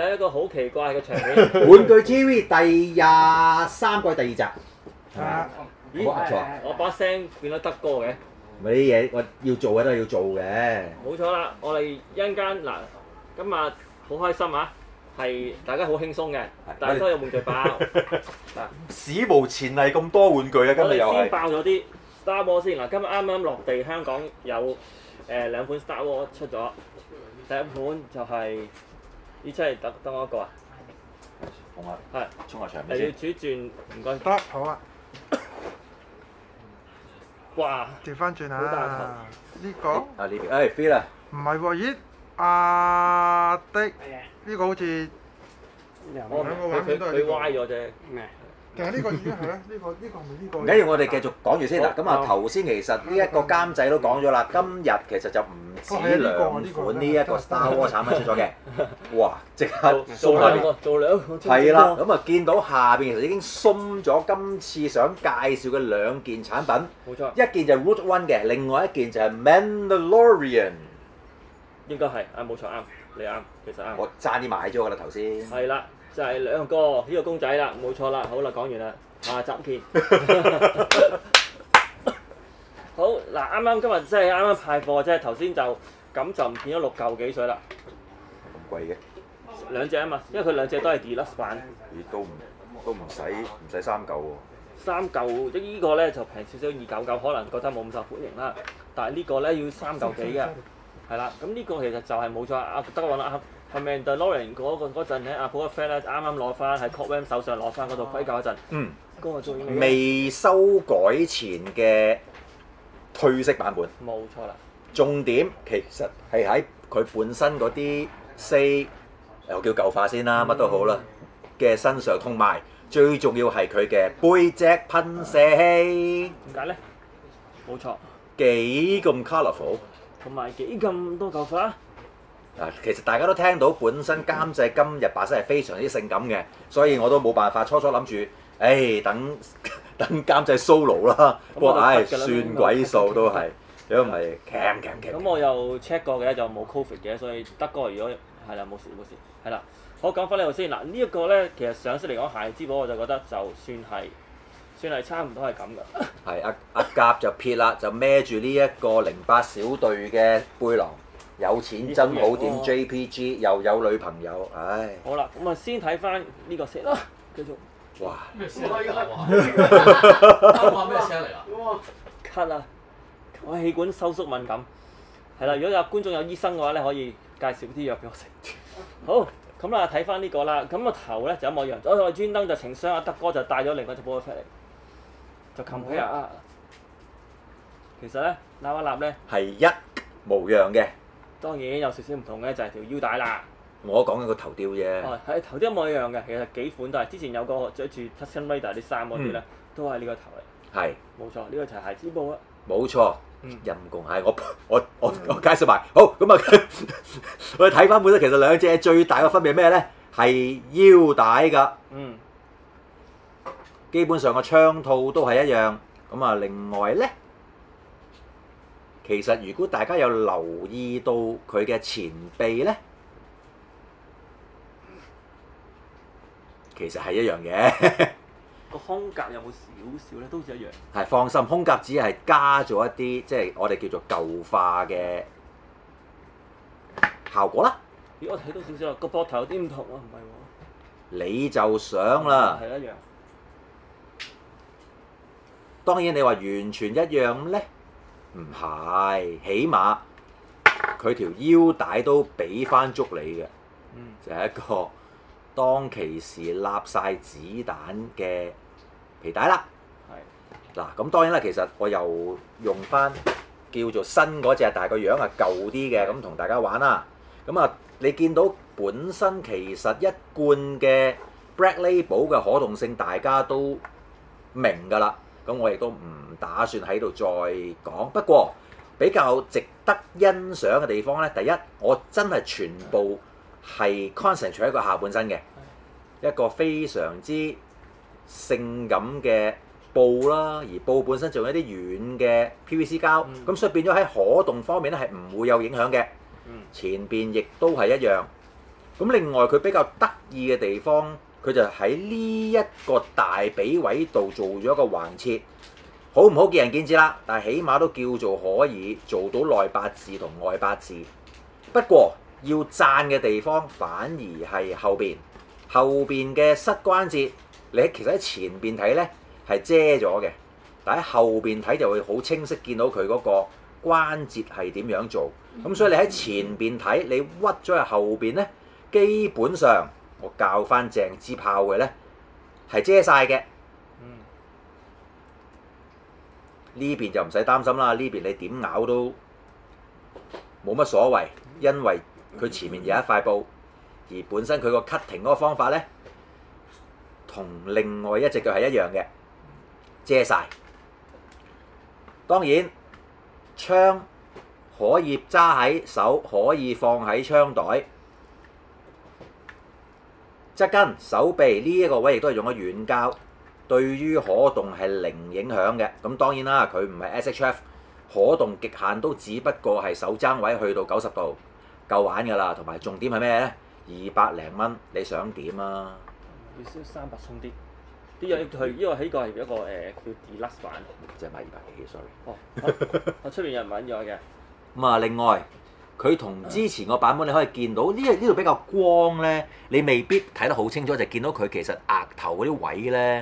係一個好奇怪嘅場面。 玩具 TV 第23季第2集，係嘛？ 咦， 冇錯， 我把聲變咗德哥嘅。 咪啲嘢我要做嘅都係要做嘅。 冇錯啦，我哋一陣間嗱，今日好開心啊！係大家好輕鬆嘅，大家都有玩具爆。 史無前例咁多玩具啊！今我哋先日又係。 爆咗啲 Star Wars 先嗱，今日啱啱落地，香港有兩款 Star Wars 出咗。第一款就係呢出係等我一個啊， 衝下， 係衝下場係要面先。 主轉，唔該。 得好啊， 哇！ 調翻轉好大啊！呢個啊呢邊，誒 feel 啊！ 唔係喎，咦？阿的呢個好似我兩個畫面都係呢佢個歪咗啫。 定係呢個已經係咧？呢個係咪呢個？ 唔緊要，我哋繼續講住先嗱。 好咁啊，頭先其實呢一個監製都講咗啦，今日其實就唔止兩款呢一個 Star Wars 產品出咗嘅。哇！即刻做兩個，做兩個。 係啦，咁啊見到下邊其實已經鬆咗今次想介紹嘅兩件產品， 冇錯， 一件就係 Rogue One 嘅，另外一件就係 Mandalorian。 應該係啊，冇錯啱，你啱，其實啱。 我爭啲買咗㗎啦頭先。 係啦，就係兩個呢個公仔啦，冇錯啦，好啦，講完啦，下集見。好嗱，啱啱今日即係啱啱派貨啫，頭先就咁就唔見咗6嚿幾水啦， 咁貴嘅， 兩隻啊嘛，因為佢兩隻都係 Deluxe 版， 咦都唔使3嚿喎。 3嚿即呢個咧就平少少299，可能覺得冇咁受歡迎啦，但係呢個咧要3嚿幾嘅，係啦，咁呢個其實就係冇錯，阿德揾啦，係 Mandalorian 嗰陣咧，阿 Boba Fett 咧啱啱攞翻喺 Cobb Vanth 手上攞翻嗰度規格嗰陣，嗰個終於未修改前嘅褪色版本。 冇錯啦。 重點其實係喺佢本身嗰啲我叫舊化先啦，乜都好啦嘅身上，同埋最重要係佢嘅背脊噴射器， 點解咧？冇錯， 幾咁 colourful。 同埋幾咁多嚿花。 嗱，其實大家都聽到本身監製今日把聲係非常之性感嘅，所以我都冇辦法。初諗住，等監製 solo 啦。不過算鬼數都係，如果唔係 cam。 咁我又 check 過嘅，就冇 covid 嘅，所以德哥如果係啦冇事，係啦。好，講翻呢度先嗱，呢一個咧其實上色嚟講，孩之寶我就覺得就算係差唔多係咁噶。 係阿甲就撇啦，就孭住呢一個08小隊嘅背囊，有錢真好點 JPG， 又有女朋友，唉。 好啦，咁啊先睇翻呢個色啦，繼續。 哇！ 咩聲嚟㗎？啱話咩聲嚟啊？ 咳啊！我氣管收縮敏感，係啦。如果有觀眾有醫生嘅話咧，可以介紹啲藥俾我食。好，咁啦睇翻呢個啦，咁個頭咧就一模一樣。我哋專登就情商阿德哥就帶咗另外一隻 Boba Fett 嚟，就擒佢啊！其實咧揦一揦咧， 係一模樣嘅， 當然有少少唔同嘅就係條腰帶啦。 我講緊個頭雕啫。 哦，係頭啲一模一樣嘅，其實幾款都係。之前有個着住 Tusken Raider 啲衫嗰啲咧，都係呢個頭嚟。 係， 冇錯，呢個就係孩之寶啦。 冇錯。陰公係我介紹埋。好咁啊，我哋睇翻本身，其實兩隻最大嘅分別係咩咧？係腰帶㗎。基本上個槍套都係一樣。咁啊，另外咧，其實如果大家有留意到佢嘅前臂咧，其實係一樣嘅。 個胸甲有冇少少咧？都好似一樣。 係，放心，胸甲只係加咗一啲即係我哋叫做舊化嘅效果啦。 咦，我睇到少少啦，個膊頭有啲唔同喎，唔係喎。 你就想啦。 係一樣。 當然你話完全一樣咧，唔係，起碼佢條腰帶都俾翻足你嘅，就係一個當其時立晒子彈嘅皮帶啦。嗱，咁當然啦，其實我又用翻叫做新嗰隻，但係個樣係舊啲嘅，咁同大家玩啦。咁啊，你見到本身其實一貫嘅 Black Label 嘅可動性，大家都明㗎啦。咁我亦都唔打算喺度再講。不過比較值得欣賞嘅地方咧，第一，我真係全部係 concentrate 喺個下半身嘅，一個非常之性感嘅布啦，而布本身仲有一啲軟嘅 PVC 膠，咁所以變咗喺可動方面咧係唔會有影響嘅。前邊亦都係一樣， 咁另外佢比較得意嘅地方，佢就喺呢一個大髀位度做咗一個橫切，好唔好見仁見智啦。但係起碼都叫做可以做到內八字同外八字。不過要讚嘅地方反而係後邊嘅膝關節，你其實喺前邊睇咧係遮咗嘅，但喺後邊睇就會好清晰見到佢嗰個關節係點樣做。咁所以你喺前邊睇，你屈咗喺後邊咧。基本上我教翻正支炮嘅咧係遮晒嘅，呢邊就唔使擔心啦。呢邊你點咬都冇乜所謂，因為佢前面有一塊布，而本身佢個 cutting 嗰個方法咧同另外一隻腳係一樣嘅，遮晒。當然槍可以揸喺手，可以放喺槍袋。側跟手臂呢一個位亦都係用咗軟膠，對於可動係零影響嘅。咁當然啦，佢唔係 SHF， 可動極限都只不過係手踭位去到90度夠玩㗎啦。同埋重點係咩咧？200零蚊，你想點啊？ 要燒300鬆啲。呢個佢呢個起個係一個叫 Deluxe 版， 即係買200幾，sorry。 哦，我出邊有人揾咗嘅。 咁啊，另外。佢同之前個版本你可以見到呢度比較光咧，你未必睇得好清楚，就見到佢其實額頭嗰啲位咧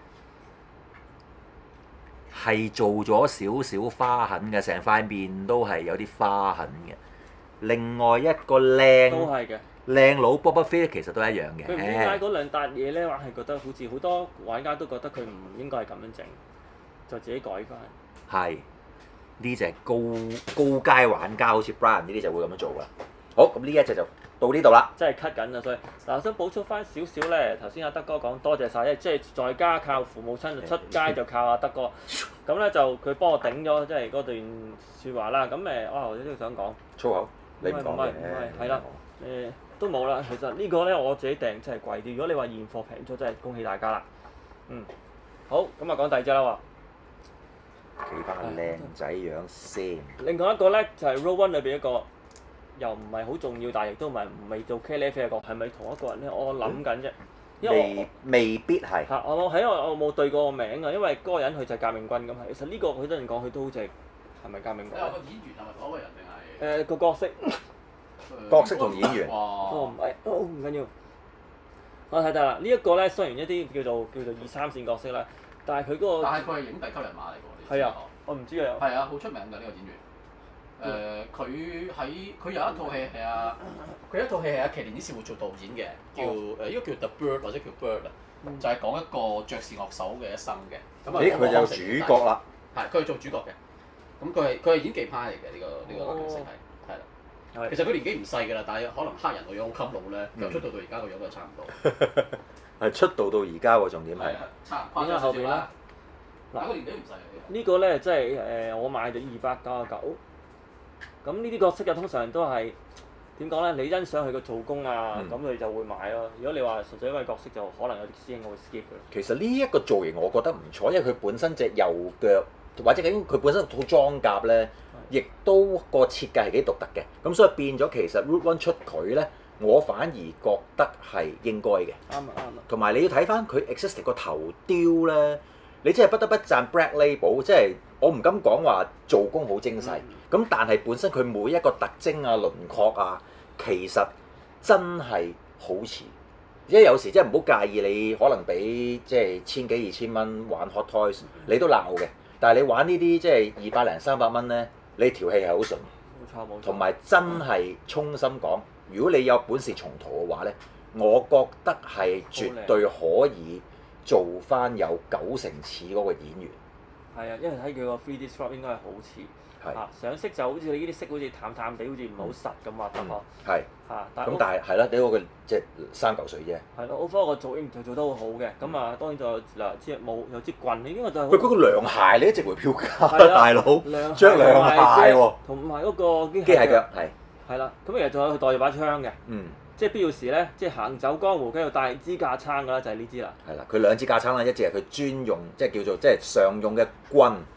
係做咗少少花痕嘅，成塊面都係有啲花痕嘅。另外一個都係嘅靚佬 Boba Fett 其實都一樣嘅。 佢唔知點解嗰兩笪嘢咧，話係覺得好似好多玩家都覺得佢唔應該係咁樣整，就自己改翻。 係。呢隻高階玩家，好似 Brian 呢啲就會咁樣做㗎。好，咁呢一隻就到呢度啦。 真係 cut 緊啊！所以嗱，我想補充翻少少咧。頭先阿德哥講多謝晒，即係在家靠父母親，出街就靠阿德哥。咁咧就佢幫我頂咗，即係嗰段説話啦。咁我都想講粗口，你唔講嘅。 唔係，係啦，都冇啦。其實呢個咧我自己訂真係貴啲。如果你話現貨平咗，真係恭喜大家啦。好，咁啊講第二隻啦喎。 企翻個靚仔樣先。 另外一個咧就係 Rogue One 裏邊一個，又唔係好重要，但係亦都唔係未做茄喱啡嘅個，係咪同一個人咧？我諗緊啫，因為未必係。 嚇，我冇對過個名啊，因為嗰個人佢就係革命軍咁係。其實呢個佢多人講，佢都好似係咪革命軍？ 個演員係咪同一個人定係？ 個角色。 角色同演員。 唔係，唔緊要。我睇得啦，呢一個咧雖然一啲叫做2、3線角色啦，但係佢嗰個。 但係佢係影帝級人馬嚟㗎。 係啊，我唔知啊。 係啊，好出名㗎呢個演員。佢有一套戲係佢有一套戲係奇連伊士活做導演嘅，叫應該叫 The Bird 或者叫 Bird 啊，就係講一個爵士樂手嘅一生嘅。咁啊， 佢就主角啦。 係，佢係做主角嘅。咁佢係演技派嚟嘅呢個男角色係啦。其實佢年紀唔細㗎啦，但係可能黑人個樣好襟老咧，由出道到而家個樣都差唔多。 係出道到而家喎，重點係。 差點解後邊啦？ 嗱，個年紀唔細嘅。 呢個咧即係我買咗299。咁呢啲角色嘅通常都係點講咧？你欣賞佢個做工啊，咁你就會買咯。如果你話純粹因為角色，就可能有啲師兄我會 skip 佢。 其實呢一個造型我覺得唔錯，因為佢本身隻右腳或者佢本身套裝甲咧，亦都個設計係幾獨特嘅。咁所以變咗其實 Rogue One 出佢咧，我反而覺得係應該嘅。 啱啊！ 同埋你要睇翻佢 Existing 個頭雕咧，你真係不得不讚 Black Label， 即係我唔敢講話做工好精細，咁但係本身佢每一個特徵啊、輪廓啊，其實真係好似。因為有時真係唔好介意你可能俾即係1000幾2000蚊玩 Hot Toys，你都鬧嘅。但係你玩呢啲即係200零300蚊咧，你條氣係好順。 冇錯。 同埋真係衷心講，如果你有本事重塗嘅話咧，我覺得係絕對可以做翻有90成似嗰個演員。 係啊，因為睇佢個 3D shot 應該係好似。上色就好似你呢啲色好似淡淡地，好似唔係好實咁啊，得嗬。 係。咁但係係啦，你嗰個即係3嚿水啫。係咯，Overall 個造型就做得好好嘅，咁啊當然就嗱支冇有支棍，應該就係。 喂，嗰個涼鞋你一直回票價，大佬着涼鞋喎。 同埋嗰個機械腳係。 係啦，咁其實仲有佢袋住把槍嘅。即係必要時咧，即係行走江湖，跟住帶支架撐㗎啦，就係呢支啦。 係啦，佢2支架撐啦，一隻係佢專用，即係叫做即係常用嘅棍，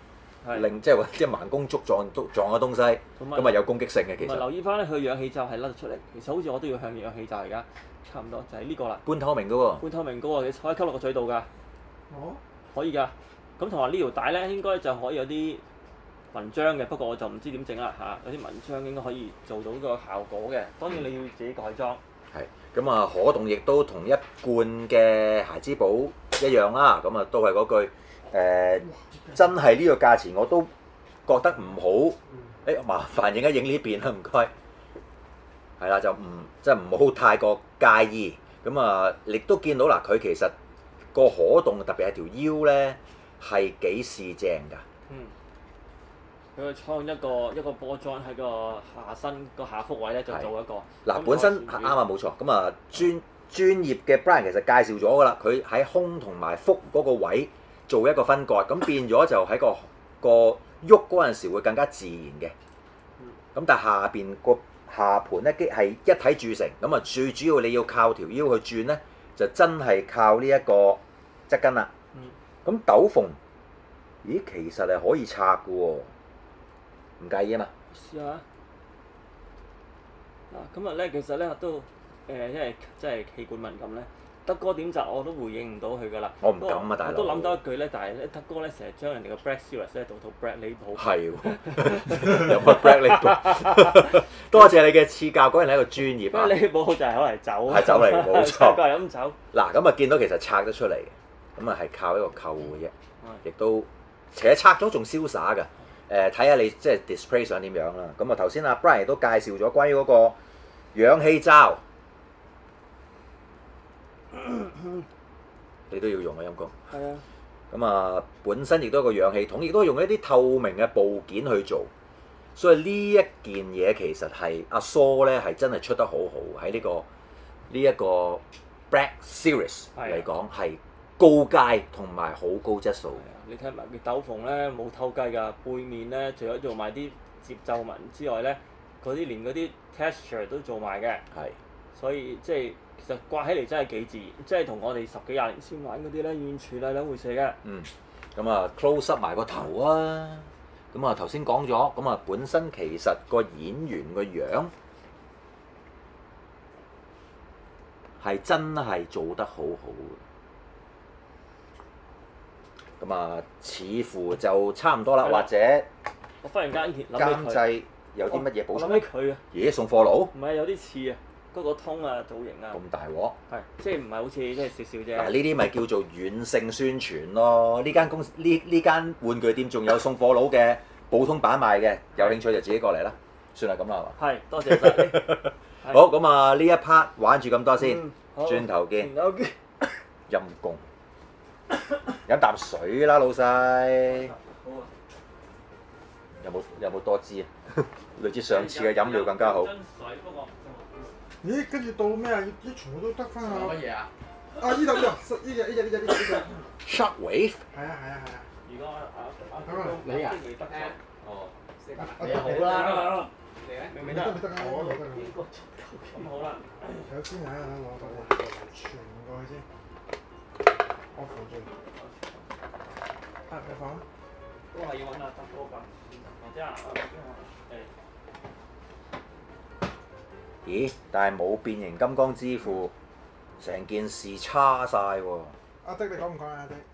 令即係盲公竹撞嘅東西，咁啊有攻擊性嘅其實。 留意翻咧，佢氧氣罩係甩得出嚟。其實好似我都要向氧氣罩而家差唔多，就係呢個啦。 半透明嘅喎。 半透明嘅喎，你可以吸落個嘴度㗎。 哦。 可以㗎。咁同埋呢條帶咧，應該就可以有啲紋章嘅，不過我就唔知點整啦嚇。有啲紋章應該可以做到個效果嘅，當然你要自己改裝。 係。咁啊，可動亦都同一罐嘅孩之寶一樣啦。咁啊，都係嗰句真係呢個價錢我都覺得唔好。麻煩影一影呢邊啦，唔該。係啦，就唔好太過介意。咁啊，亦都見到嗱，佢其實個可動特別係條腰咧係幾試正㗎。 佢創一個波 joint 喺個下身個下腹位咧，就做一個。 嗱，本身啱啊，冇錯。咁啊，專業嘅 Brian 其實介紹咗㗎啦，佢喺胸同埋腹嗰個位做一個分割，咁變咗就喺個喐嗰陣時會更加自然嘅。咁但係下邊個下盤咧係一體鑄成，咁啊最主要你要靠條腰去轉咧，就真係靠呢一個側筋啦。咁斗篷，咦，其實係可以拆嘅喎。唔介意啊嘛？ 試下嗱，今日咧其實咧都因為真係氣管敏感咧，德哥點摘我都回應唔到佢噶啦。 我唔敢啊，大佬。 我都諗到一句咧，但係咧德哥咧成日將人哋個 Black Series 咧到套 Black Label。係喎，有乜 Black Label？多謝你嘅賜教，果然係一個專業啊。 Black Label 就係攞嚟走。係走嚟，冇錯。 過嚟飲酒。 嗱，咁啊見到其實拆得出嚟嘅，咁啊係靠一個扣嘅啫，亦都其實拆咗仲瀟灑㗎。睇下你即係 display 想點樣啦。咁啊頭先阿 Brian 都介紹咗關於嗰個氧氣罩，你都要用啊陰公。 係啊。 咁啊本身亦都有個氧氣筒，亦都用一啲透明嘅部件去做，所以呢一件嘢其實係阿蘇咧係真係出得好好喺呢一個 Black Series 嚟講係高階同埋好高質素。 你睇埋佢斗篷咧冇偷雞㗎，背面咧除咗做埋啲節奏紋之外咧，嗰啲連嗰啲 texture 都做埋嘅。係。所以即係其實掛起嚟真係幾自然，即係同我哋10幾20年先玩嗰啲咧完全係兩回事嘅。 咁啊 close up 埋個頭啊！咁啊頭先講咗，咁啊本身其實個演員個樣係真係做得好好嘅。咁啊，似乎就差唔多啦，或者我忽然間監製有啲乜嘢補充？ 諗起佢啊！ 咦，送貨佬？ 唔係有啲似啊，嗰個通啊造型啊。 咁大鑊？ 係，即係唔係好似即係少少啫。 嗱，呢啲咪叫做軟性宣傳咯。呢間玩具店仲有送貨佬嘅普通版賣嘅，有興趣就自己過嚟啦。算係咁啦，係嘛？ 係，多謝晒。 好，咁啊呢一 part 玩住咁多先，轉頭見。陰公。飲啖水啦，老細。有冇多支啊？類似上次嘅飲料更加好。 咦，跟住到咩啊？啲全部都得翻啊！ 乜嘢啊？ 啊！呢度呢隻。 Shockwave。 係啊！ 如果你啊？哦。你好啦。 明唔明得？ 得啊！ 咁好啦。 首先啊，攞個傳過去先。我扶住。你放。 都係要揾阿德哥㗎，或者咦？但係冇變形金剛之父，成件事差晒喎。 阿迪，你講唔講啊？阿迪？